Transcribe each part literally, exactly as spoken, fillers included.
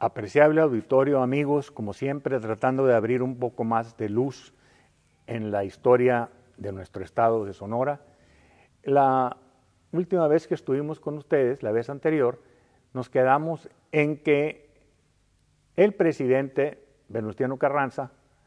Apreciable auditorio, amigos, como siempre, tratando de abrir un poco más de luz en la historia de nuestro estado de Sonora. La última vez que estuvimos con ustedes, la vez anterior, nos quedamos en que el presidente Venustiano Carranza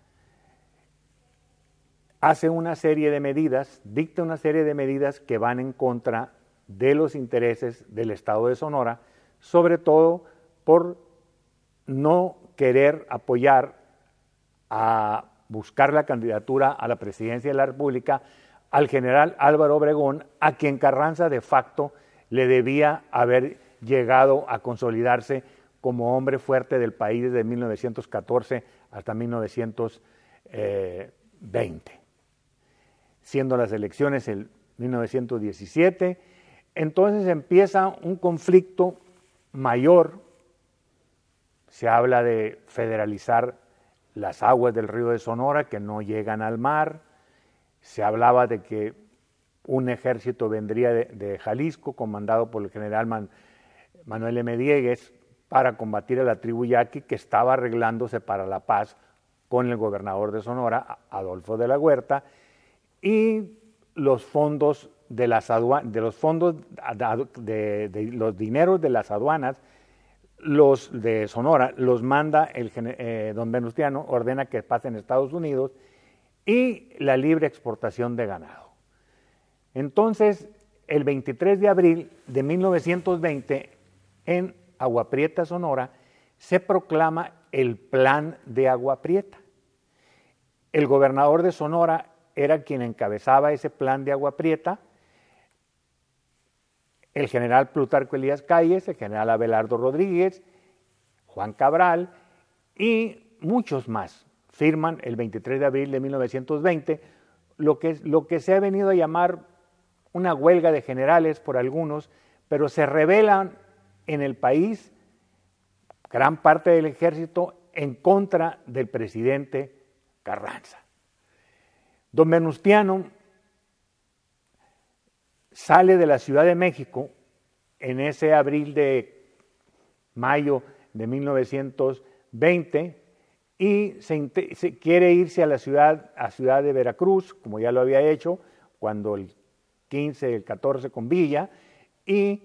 hace una serie de medidas, dicta una serie de medidas que van en contra de los intereses del estado de Sonora, sobre todo por no querer apoyar a buscar la candidatura a la presidencia de la República al general Álvaro Obregón, a quien Carranza de facto le debía haber llegado a consolidarse como hombre fuerte del país desde mil novecientos catorce hasta mil novecientos veinte. Siendo las elecciones en mil novecientos diecisiete, entonces empieza un conflicto mayor. Se habla de federalizar las aguas del río de Sonora que no llegan al mar. Se hablaba de que un ejército vendría de, de Jalisco, comandado por el general Man, Manuel M. Diegues, para combatir a la tribu yaqui que estaba arreglándose para la paz con el gobernador de Sonora, Adolfo de la Huerta, y los fondos de las aduanas, de los fondos de, de, de los dineros de las aduanas, los de Sonora los manda el eh, don Venustiano, ordena que pasen a Estados Unidos, y la libre exportación de ganado. Entonces, el veintitrés de abril de mil novecientos veinte, en Agua Prieta, Sonora, se proclama el Plan de Agua Prieta. El gobernador de Sonora era quien encabezaba ese Plan de Agua Prieta, el general Plutarco Elías Calles, el general Abelardo Rodríguez, Juan Cabral y muchos más firman el veintitrés de abril de mil novecientos veinte lo que, lo que se ha venido a llamar una huelga de generales por algunos, pero se rebelan en el país gran parte del ejército en contra del presidente Carranza. Don Venustiano sale de la Ciudad de México en ese abril de mayo de mil novecientos veinte y se, se quiere irse a la ciudad, a ciudad de Veracruz, como ya lo había hecho cuando el quince, el catorce con Villa, y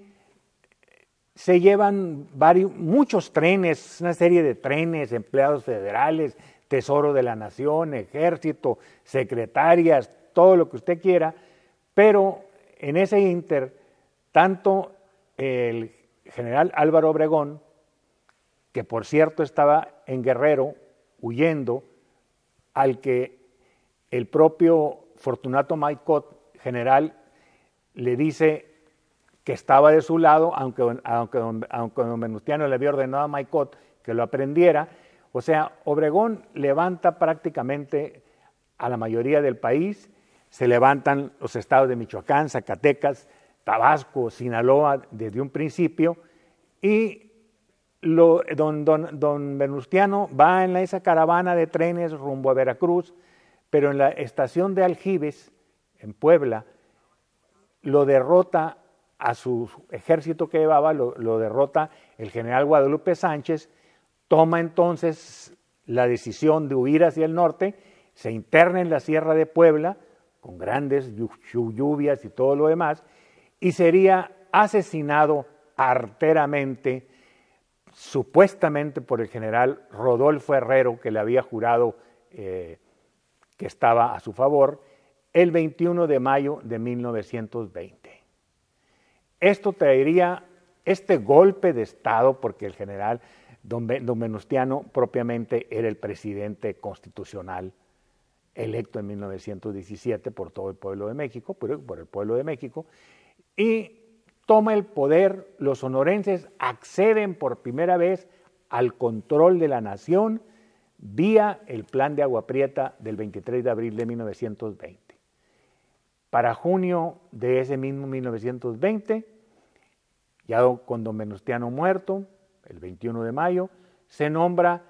se llevan varios, muchos trenes, una serie de trenes, empleados federales, Tesoro de la Nación, Ejército, secretarias, todo lo que usted quiera, pero en ese inter, tanto el general Álvaro Obregón, que por cierto estaba en Guerrero huyendo, al que el propio Fortunato Maicot, general, le dice que estaba de su lado, aunque, aunque, aunque don Venustiano le había ordenado a Maicot que lo aprendiera. O sea, Obregón levanta prácticamente a la mayoría del país. Se levantan los estados de Michoacán, Zacatecas, Tabasco, Sinaloa desde un principio, y lo, don, don, don Venustiano va en esa caravana de trenes rumbo a Veracruz, pero en la estación de Aljibes, en Puebla, lo derrota a su ejército que llevaba, lo, lo derrota el general Guadalupe Sánchez, toma entonces la decisión de huir hacia el norte, se interna en la Sierra de Puebla, con grandes lluvias y todo lo demás, y sería asesinado arteramente, supuestamente por el general Rodolfo Herrero, que le había jurado eh, que estaba a su favor, el veintiuno de mayo de mil novecientos veinte. Esto traería este golpe de Estado, porque el general don, don Venustiano propiamente era el presidente constitucional electo en mil novecientos diecisiete por todo el pueblo de México, por, por el pueblo de México, y toma el poder. Los sonorenses acceden por primera vez al control de la nación vía el Plan de Agua Prieta del veintitrés de abril de mil novecientos veinte. Para junio de ese mismo mil novecientos veinte, ya con don Venustiano muerto, el veintiuno de mayo, se nombra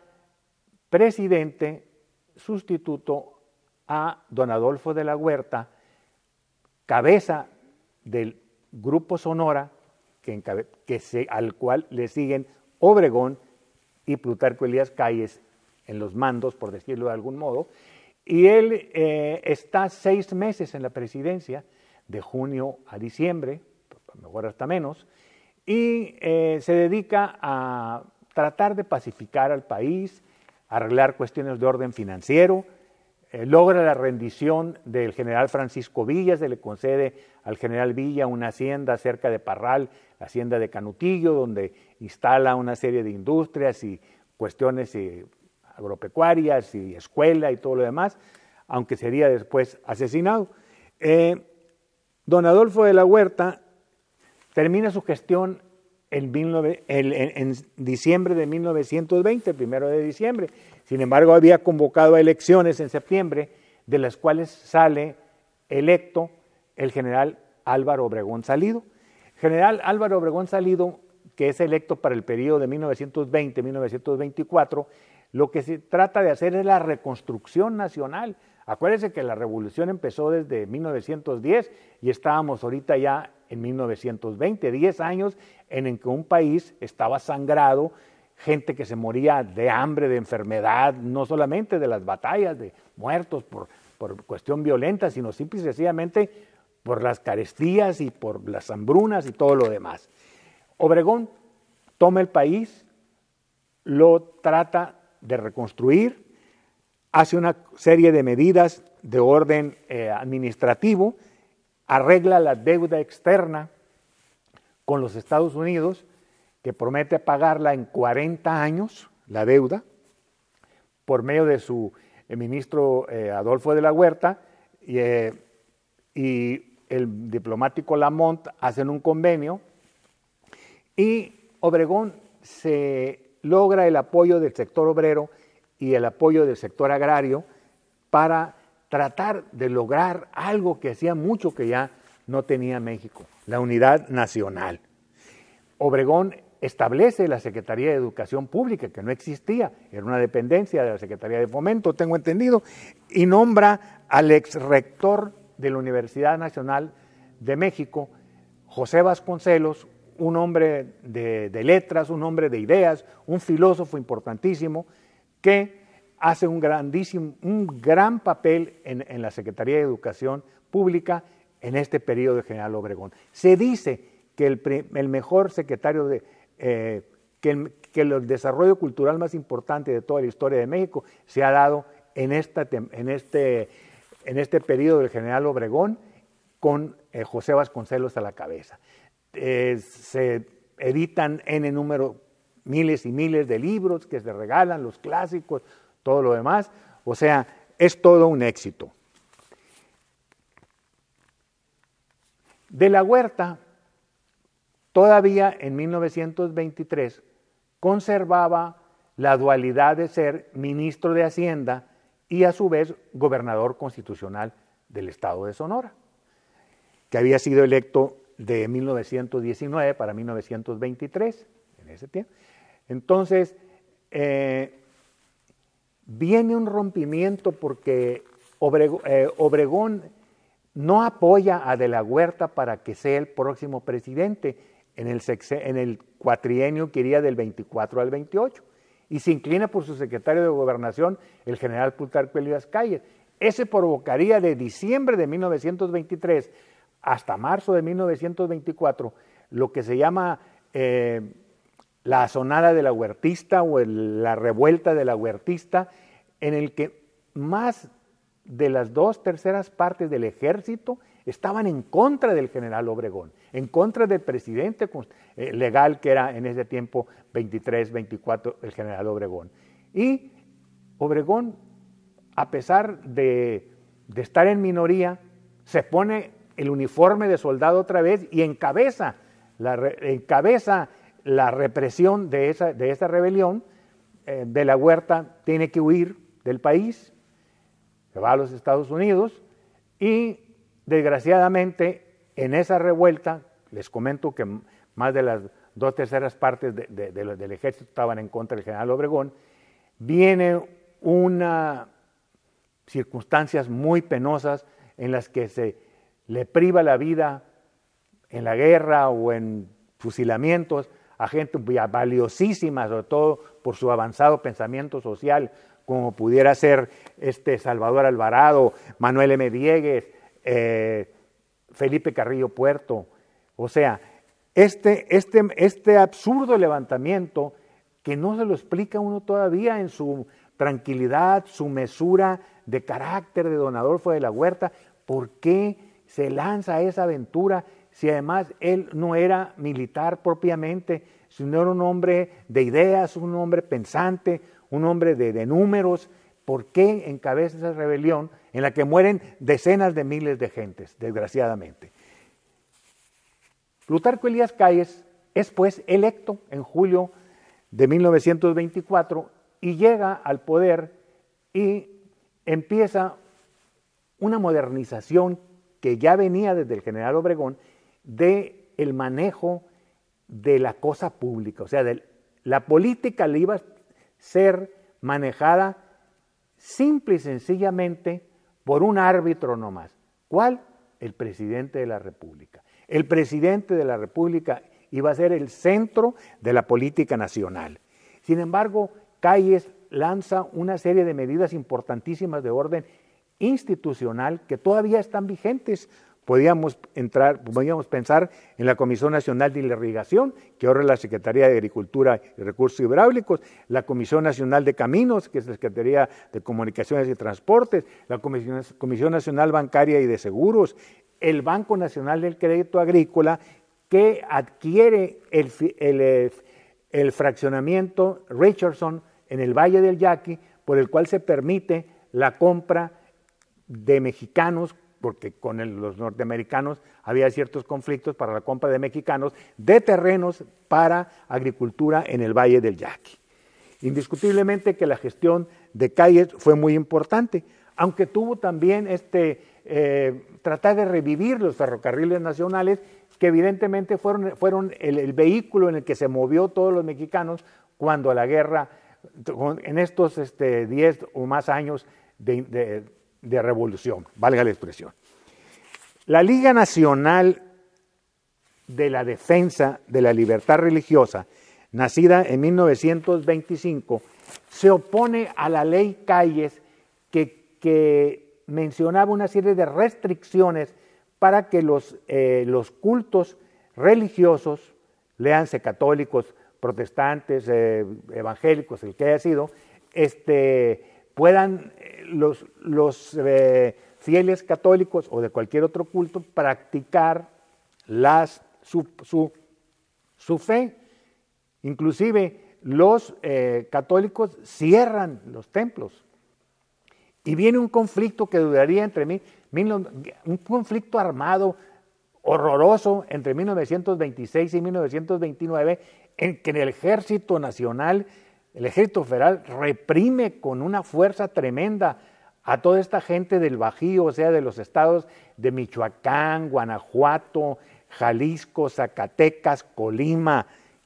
presidente sustituto a don Adolfo de la Huerta, cabeza del Grupo Sonora, que, que se, al cual le siguen Obregón, y Plutarco Elías Calles en los mandos, por decirlo de algún modo, y él eh, está seis meses en la presidencia, de junio a diciembre, a lo mejor hasta menos, y eh, se dedica a tratar de pacificar al país, arreglar cuestiones de orden financiero, eh, logra la rendición del general Francisco Villa, se le concede al general Villa una hacienda cerca de Parral, la hacienda de Canutillo, donde instala una serie de industrias y cuestiones eh, agropecuarias y escuela y todo lo demás, aunque sería después asesinado. Eh, don Adolfo de la Huerta termina su gestión en, en, en diciembre de mil novecientos veinte, primero de diciembre. Sin embargo, había convocado a elecciones en septiembre, de las cuales sale electo el general Álvaro Obregón Salido. General Álvaro Obregón Salido, que es electo para el periodo de mil novecientos veinte a mil novecientos veinticuatro, lo que se trata de hacer es la reconstrucción nacional. Acuérdense que la revolución empezó desde mil novecientos diez y estábamos ahorita ya en mil novecientos veinte, diez años en el que un país estaba sangrado, gente que se moría de hambre, de enfermedad, no solamente de las batallas, de muertos por, por cuestión violenta, sino simple y sencillamente por las carestías y por las hambrunas y todo lo demás. Obregón toma el país, lo trata de reconstruir, hace una serie de medidas de orden eh, administrativo, arregla la deuda externa con los Estados Unidos, que promete pagarla en cuarenta años, la deuda, por medio de su eh, ministro eh, Adolfo de la Huerta, y, eh, y el diplomático Lamont hacen un convenio, y Obregón se logra el apoyo del sector obrero y el apoyo del sector agrario para tratar de lograr algo que hacía mucho que ya no tenía México, la unidad nacional. Obregón establece la Secretaría de Educación Pública, que no existía, era una dependencia de la Secretaría de Fomento, tengo entendido, y nombra al ex rector de la Universidad Nacional de México, José Vasconcelos, un hombre de, de letras, un hombre de ideas, un filósofo importantísimo, que hace un grandísimo, un gran papel en, en la Secretaría de Educación Pública en este periodo de General Obregón. Se dice que el, el mejor secretario de, eh, que, el, que el desarrollo cultural más importante de toda la historia de México se ha dado en, esta, en, este, en este periodo del General Obregón con eh, José Vasconcelos a la cabeza. Eh, se editan N número, miles y miles de libros que se regalan, los clásicos, todo lo demás, o sea, es todo un éxito. De la Huerta, todavía en mil novecientos veintitrés, conservaba la dualidad de ser ministro de Hacienda y a su vez gobernador constitucional del estado de Sonora, que había sido electo de mil novecientos diecinueve para mil novecientos veintitrés, en ese tiempo. Entonces, eh, viene un rompimiento porque Obregón, eh, Obregón no apoya a De la Huerta para que sea el próximo presidente en el, en el cuatrienio que iría del veinticuatro al veintiocho, y se inclina por su secretario de Gobernación, el general Plutarco Elías Calles. Ese provocaría de diciembre de mil novecientos veintitrés hasta marzo de mil novecientos veinticuatro lo que se llama eh, la asonada de la huertista o el, la revuelta de la huertista, en el que más de las dos terceras partes del ejército estaban en contra del general Obregón, en contra del presidente eh, legal que era en ese tiempo veintitrés, veinticuatro, el general Obregón. Y Obregón, a pesar de, de estar en minoría, se pone el uniforme de soldado otra vez y encabeza la, encabeza la represión de esa, de esa rebelión. Eh, de la Huerta tiene que huir del país, se va a los Estados Unidos y desgraciadamente en esa revuelta, les comento que más de las dos terceras partes de, de, de, del ejército estaban en contra del general Obregón, viene una circunstancias muy penosas en las que se le priva la vida en la guerra o en fusilamientos a gente valiosísima, sobre todo por su avanzado pensamiento social, como pudiera ser este Salvador Alvarado, Manuel M. Diegues, eh, Felipe Carrillo Puerto. O sea, este, este, este absurdo levantamiento que no se lo explica uno todavía en su tranquilidad, su mesura de carácter de don Adolfo de la Huerta, ¿por qué se lanza a esa aventura si además él no era militar propiamente, sino era un hombre de ideas, un hombre pensante, un hombre de, de números? ¿Por qué encabeza esa rebelión en la que mueren decenas de miles de gentes, desgraciadamente? Plutarco Elías Calles es pues electo en julio de mil novecientos veinticuatro y llega al poder y empieza una modernización que ya venía desde el general Obregón de el manejo de la cosa pública, o sea, de la política le iba a ser manejada simple y sencillamente por un árbitro nomás. ¿Cuál? El presidente de la República. El presidente de la República iba a ser el centro de la política nacional. Sin embargo, Calles lanza una serie de medidas importantísimas de orden institucional que todavía están vigentes. Podíamos entrar, podíamos pensar en la Comisión Nacional de la Irrigación, que ahora es la Secretaría de Agricultura y Recursos Hidráulicos, la Comisión Nacional de Caminos, que es la Secretaría de Comunicaciones y Transportes, la Comisión, Comisión Nacional Bancaria y de Seguros, el Banco Nacional del Crédito Agrícola, que adquiere el, el, el fraccionamiento Richardson en el Valle del Yaqui, por el cual se permite la compra de mexicanos, porque con el, los norteamericanos había ciertos conflictos para la compra de mexicanos, de terrenos para agricultura en el Valle del Yaqui. Indiscutiblemente que la gestión de Calles fue muy importante, aunque tuvo también este, eh, tratar de revivir los ferrocarriles nacionales, que evidentemente fueron, fueron el, el vehículo en el que se movió todos los mexicanos cuando la guerra, en estos este, diez o más años de, de, de revolución, valga la expresión. La Liga Nacional de la Defensa de la Libertad Religiosa, nacida en mil novecientos veinticinco, se opone a la ley Calles que, que mencionaba una serie de restricciones para que los, eh, los cultos religiosos, léanse católicos, protestantes, eh, evangélicos, el que haya sido, este, puedan eh, los, los eh, fieles católicos o de cualquier otro culto practicar las, su, su, su fe. Inclusive los eh, católicos cierran los templos. Y viene un conflicto que duraría entre mí, un conflicto armado horroroso entre mil novecientos veintiséis y mil novecientos veintinueve, en que el Ejército Nacional, el Ejército Federal, reprime con una fuerza tremenda a toda esta gente del Bajío, o sea, de los estados de Michoacán, Guanajuato, Jalisco, Zacatecas, Colima,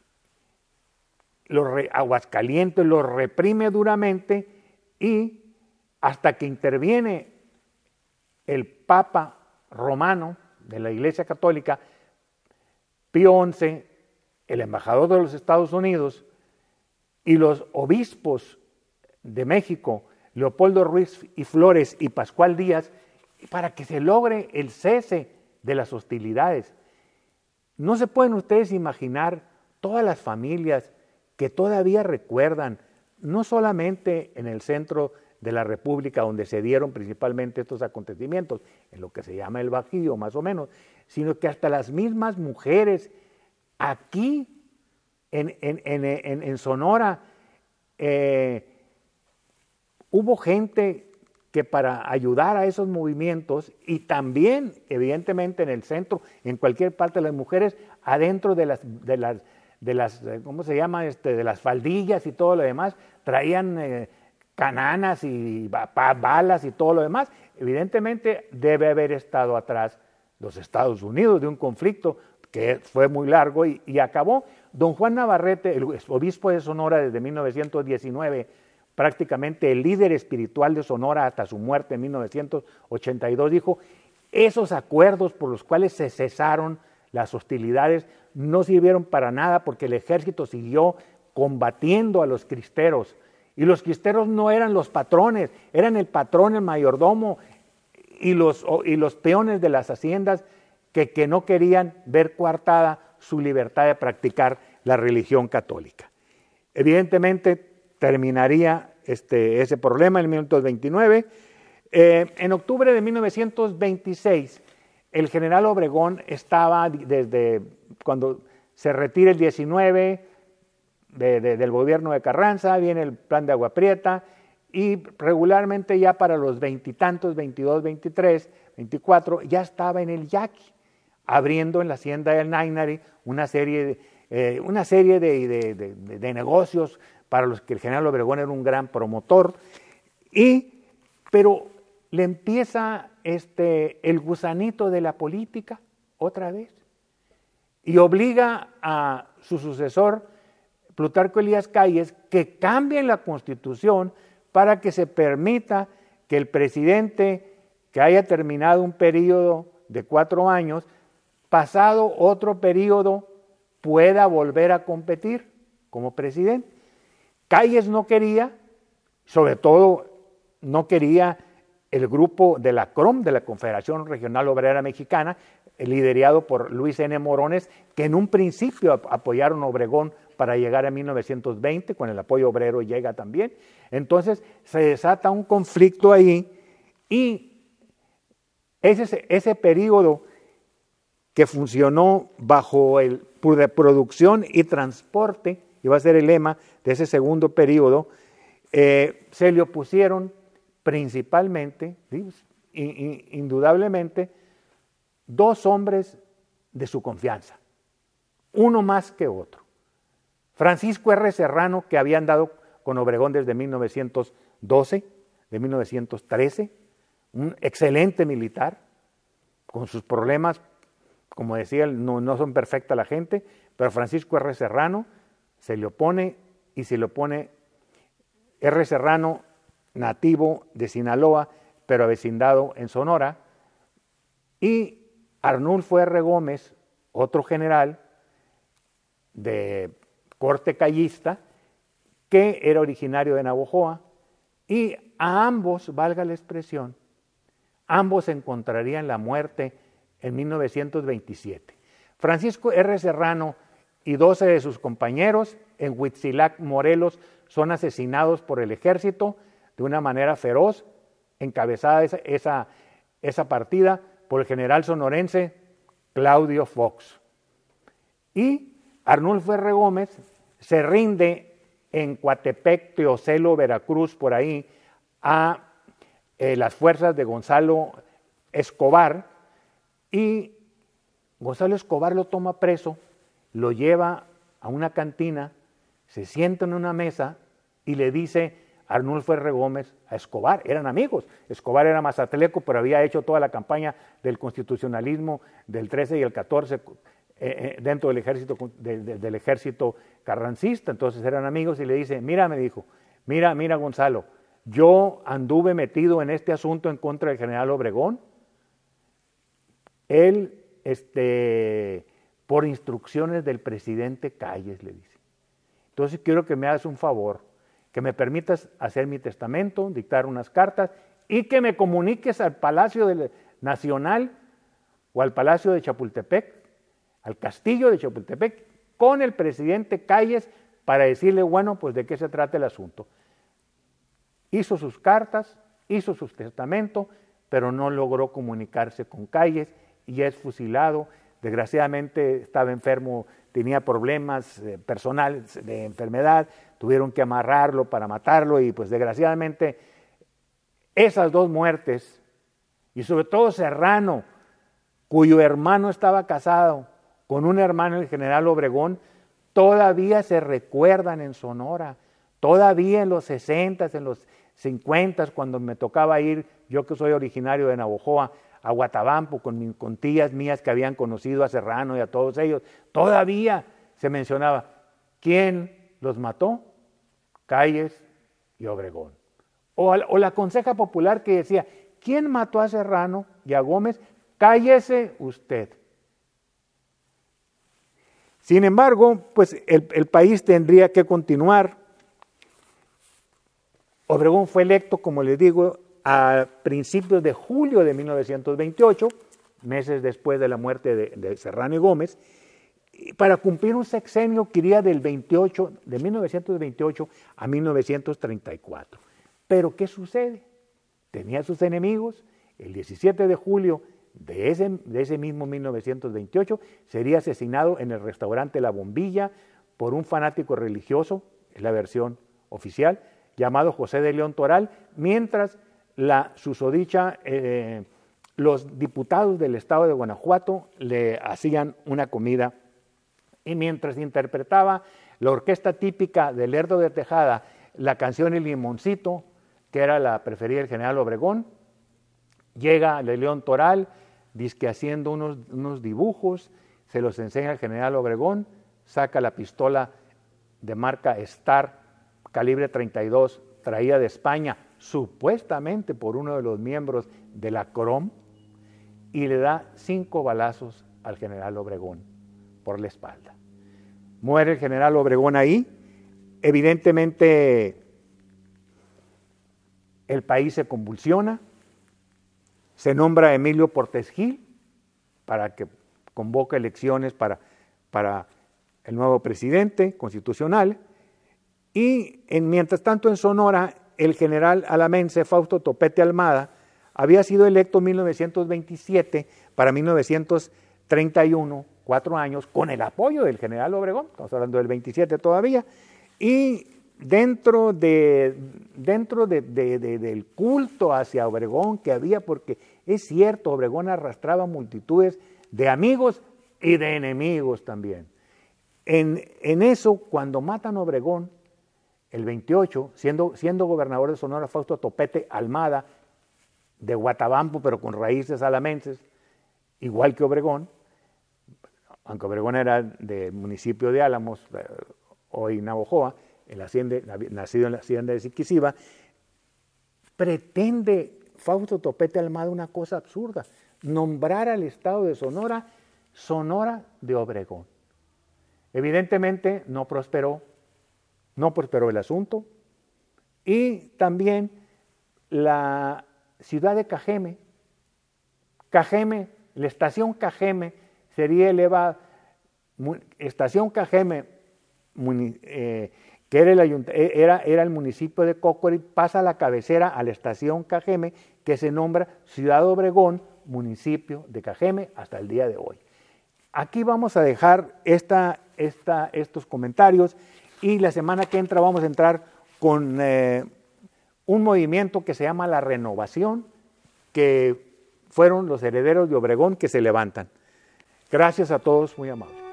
los re, Aguascalientes, los reprime duramente y hasta que interviene el Papa Romano de la Iglesia Católica, Pío once, el embajador de los Estados Unidos y los obispos de México, Leopoldo Ruiz y Flores y Pascual Díaz, para que se logre el cese de las hostilidades. No se pueden ustedes imaginar todas las familias que todavía recuerdan, no solamente en el centro de la República, donde se dieron principalmente estos acontecimientos, en lo que se llama el Bajío, más o menos, sino que hasta las mismas mujeres aquí en, en, en, en, en Sonora eh, hubo gente que para ayudar a esos movimientos y también evidentemente en el centro, en cualquier parte de las mujeres, adentro de las, de las, de las ¿cómo se llama? Este, de las faldillas y todo lo demás, traían eh, cananas y balas y todo lo demás. Evidentemente debe haber estado atrás los Estados Unidos de un conflicto que fue muy largo y, y acabó. Don Juan Navarrete, el obispo de Sonora desde mil novecientos diecinueve, prácticamente el líder espiritual de Sonora hasta su muerte en mil novecientos ochenta y dos, dijo, esos acuerdos por los cuales se cesaron las hostilidades no sirvieron para nada porque el ejército siguió combatiendo a los cristeros. Y los cristeros no eran los patrones, eran el patrón, el mayordomo y los, y los peones de las haciendas que, que no querían ver coartada su libertad de practicar la religión católica. Evidentemente terminaría este, ese problema en mil novecientos veintinueve. Eh, en octubre de mil novecientos veintiséis, el general Obregón estaba desde cuando se retira el diecinueve de, de, del gobierno de Carranza, viene el plan de Agua Prieta, y regularmente ya para los veintitantos, veintidós, veintitrés, veinticuatro, ya estaba en el Yaqui, abriendo en la hacienda del Nainari una serie de, eh, una serie de, de, de, de negocios para los que el general Obregón era un gran promotor, y, pero le empieza este, el gusanito de la política otra vez, y obliga a su sucesor, Plutarco Elías Calles, que cambie la Constitución para que se permita que el presidente que haya terminado un periodo de cuatro años, pasado otro periodo, pueda volver a competir como presidente. Calles no quería, sobre todo no quería el grupo de la C R O M, de la Confederación Regional Obrera Mexicana, liderado por Luis N. Morones, que en un principio apoyaron a Obregón para llegar a mil novecientos veinte, con el apoyo obrero llega también. Entonces se desata un conflicto ahí, y ese, ese periodo que funcionó bajo el de producción y transporte, y va a ser el lema de ese segundo periodo, eh, se le opusieron principalmente, indudablemente, dos hombres de su confianza, uno más que otro. Francisco R. Serrano, que había andado con Obregón desde mil novecientos doce, de mil novecientos trece, un excelente militar, con sus problemas, como decía, no, no son perfecta la gente, pero Francisco R. Serrano se le opone, y se le opone R. Serrano, nativo de Sinaloa, pero avecindado en Sonora, y Arnulfo R. Gómez, otro general de corte callista, que era originario de Navojoa, y a ambos, valga la expresión, ambos encontrarían la muerte en mil novecientos veintisiete. Francisco R. Serrano y doce de sus compañeros en Huitzilac, Morelos, son asesinados por el ejército de una manera feroz, encabezada esa, esa, esa partida por el general sonorense Claudio Fox. Y Arnulfo R. Gómez se rinde en Coatepec, Teocelo, Veracruz, por ahí, a eh, las fuerzas de Gonzalo Escobar, y Gonzalo Escobar lo toma preso, lo lleva a una cantina, se sienta en una mesa y le dice Arnulfo R. Gómez a Escobar, eran amigos, Escobar era mazatleco, pero había hecho toda la campaña del constitucionalismo del trece y el catorce eh, dentro del ejército, de, de, del ejército carrancista, entonces eran amigos, y le dice, mira, me dijo, mira, mira Gonzalo, yo anduve metido en este asunto en contra del general Obregón, él, este, por instrucciones del presidente Calles, le dice, entonces quiero que me hagas un favor, que me permitas hacer mi testamento, dictar unas cartas, y que me comuniques al Palacio Nacional o al Palacio de Chapultepec, al Castillo de Chapultepec, con el presidente Calles, para decirle, bueno, pues de qué se trata el asunto. Hizo sus cartas, hizo su testamento, pero no logró comunicarse con Calles y es fusilado. Desgraciadamente estaba enfermo, tenía problemas eh, personales de enfermedad, tuvieron que amarrarlo para matarlo, y pues desgraciadamente esas dos muertes, y sobre todo Serrano, cuyo hermano estaba casado con un hermano del general Obregón, todavía se recuerdan en Sonora, todavía en los sesentas, en los cincuentas, cuando me tocaba ir, yo que soy originario de Navojoa, a Guatabampo, con, con tías mías que habían conocido a Serrano y a todos ellos, todavía se mencionaba, ¿quién los mató? Calles y Obregón. O, o la conseja popular que decía, ¿quién mató a Serrano y a Gómez? Cállese usted. Sin embargo, pues el, el país tendría que continuar. Obregón fue electo, como les digo, a principios de julio de mil novecientos veintiocho, meses después de la muerte de, de Serrano y Gómez, para cumplir un sexenio que iría del veintiocho, de mil novecientos veintiocho a mil novecientos treinta y cuatro. Pero ¿qué sucede? Tenía sus enemigos. El diecisiete de julio de ese, de ese mismo mil novecientos veintiocho sería asesinado en el restaurante La Bombilla por un fanático religioso, es la versión oficial, llamado José de León Toral, mientras la susodicha, eh, los diputados del estado de Guanajuato le hacían una comida y mientras interpretaba la orquesta típica de Lerdo de Tejada, la canción El Limoncito, que era la preferida del general Obregón, llega de León Toral, dizque haciendo unos, unos dibujos, se los enseña al general Obregón, saca la pistola de marca Star, calibre treinta y dos, traída de España, supuestamente por uno de los miembros de la C R O M, y le da cinco balazos al general Obregón por la espalda. Muere el general Obregón ahí. Evidentemente el país se convulsiona, se nombra a Emilio Portes Gil para que convoque elecciones para, para el nuevo presidente constitucional, y en, mientras tanto en Sonora el general alamense Fausto Topete Almada había sido electo en mil novecientos veintisiete para mil novecientos treinta y uno, cuatro años, con el apoyo del general Obregón, estamos hablando del veintisiete todavía, y dentro, de, dentro de, de, de, del culto hacia Obregón que había, porque es cierto, Obregón arrastraba multitudes de amigos y de enemigos también. En, en eso, cuando matan a Obregón, el veintiocho, siendo, siendo gobernador de Sonora Fausto Topete Almada, de Guatabampo, pero con raíces alamenses, igual que Obregón, aunque Obregón era del municipio de Álamos, hoy Navojoa, en la hacienda, nacido en la hacienda de Siquisiba, pretende Fausto Topete Almada una cosa absurda, nombrar al estado de Sonora, Sonora de Obregón. Evidentemente no prosperó, no prosperó el asunto, y también la ciudad de Cajeme, Cajeme, la estación Cajeme sería elevada, estación Cajeme, eh, que era el, era, era el municipio de Cócori, pasa la cabecera a la estación Cajeme, que se nombra Ciudad Obregón, municipio de Cajeme, hasta el día de hoy. Aquí vamos a dejar esta, esta, estos comentarios, y la semana que entra vamos a entrar con eh, un movimiento que se llama La Renovación, que fueron los herederos de Obregón que se levantan. Gracias a todos, muy amables.